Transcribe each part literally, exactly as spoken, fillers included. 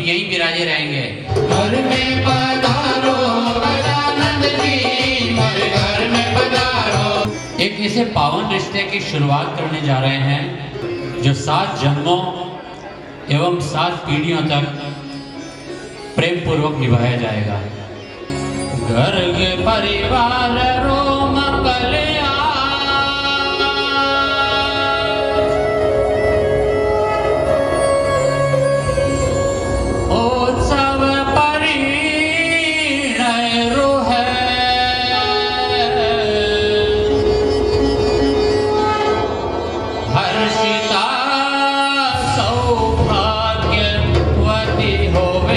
यहीं विराजे रहेंगे। घर में पधारो गजानन जी, घर में पधारो। एक ऐसे पावन रिश्ते की शुरुआत करने जा रहे हैं जो सात जन्मों एवं सात पीढ़ियों तक प्रेम पूर्वक निभाया जाएगा। घर के परिवार रोम कल्याण, उत्सव परिणय रोहे, हर्षिता सौभाग्यवती होवे।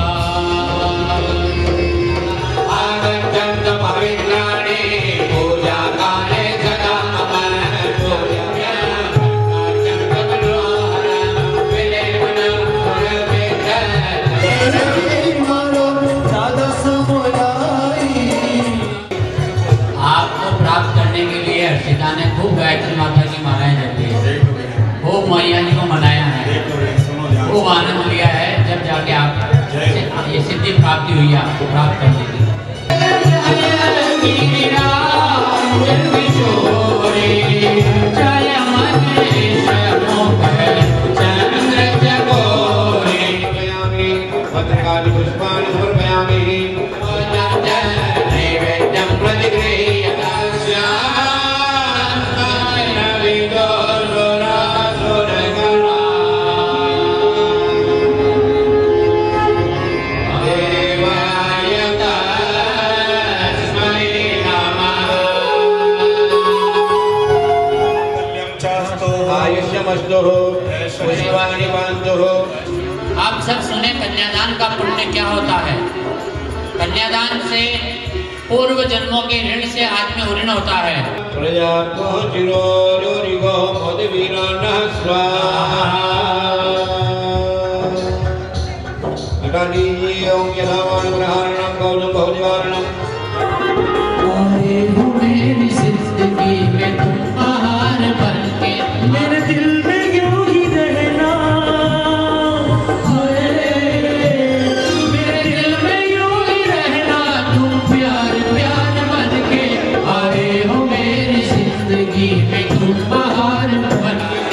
हर्षिता ने खूब गायत्री माता की मालाएं जपी है, खूब मैया जी को मनाया है, खूब आनंद लिया है। जब जाके आप ये सिद्धि प्राप्ति हुई आपको प्राप्त कर देगी। आप सब सुने कन्यादान का पुण्य क्या होता है। कन्यादान से पूर्व जन्मों के ऋण से आदमी ऋण होता है। मेरे दिल में क्यों ही रहना, मेरे दिल में यूं ही रहना, तुम प्यार प्यार बन के आए हो मेरी जिंदगी में, तुम बहार बन के।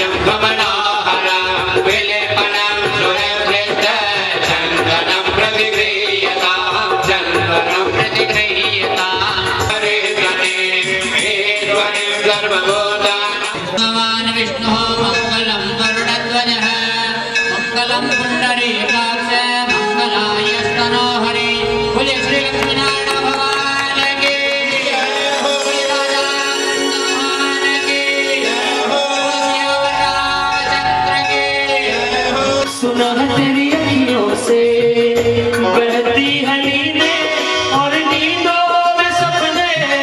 भगवान विष्णु मंगलम गरुड़ध्वजः, मंगलम पुंडरीकाक्ष, मंगलाय स्तनो हरि। बोले श्री लक्ष्मी नारायण भगवान की जय हो, बोले राजा भगवान की जय हो, रामचंद्र की जय हो। सुना तेरी अखियों से बहती है नींदें और नींदों में सपने,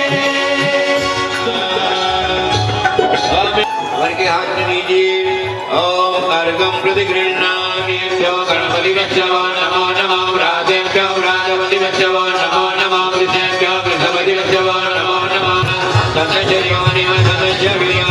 के हाथ में लीजिए। ओम अर्घम प्रतिगृह्णामि गणपति वत्सवो नमो नमो राजेभ्यो राजपति वत्सवो नमो नमो कृष्णेभ्यो कृष्णपति वत्सवो नमो नमः। सदस्य योनिम सदस्य